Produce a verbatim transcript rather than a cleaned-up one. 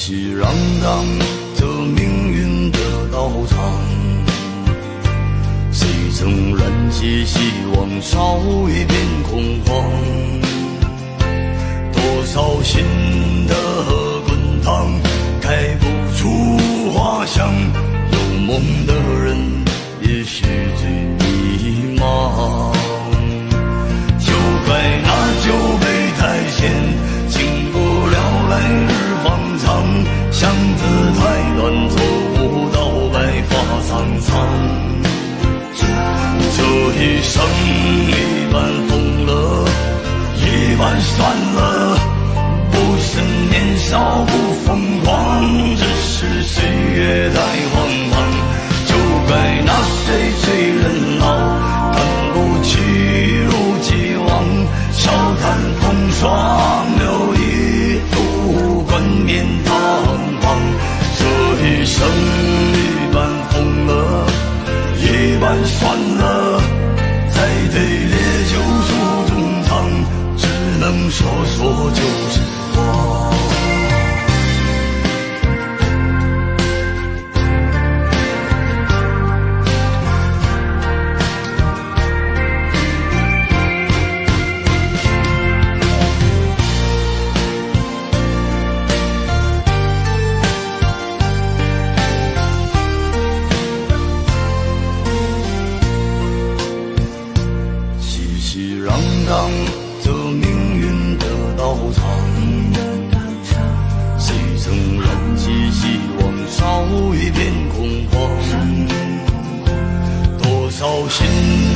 熙攘攘这命运的道场，谁曾燃起希望，烧一片恐慌？多少新的滚烫，开不出花香。有梦的人也许最迷茫，就怪那酒杯太咸，经不了来日方长。巷子太短，走不到白发苍苍。这一生一半疯了，一半算了，不是年少不疯狂，只是岁月太荒唐。就怪那谁催人老，看不起一如既往，笑看风霜，留一路冠冕堂皇。这一生一半疯了，一半算了，再对烈酒诉衷肠，只能说说旧时光。这命运的道场，谁曾燃起希望，烧一片恐慌？多少心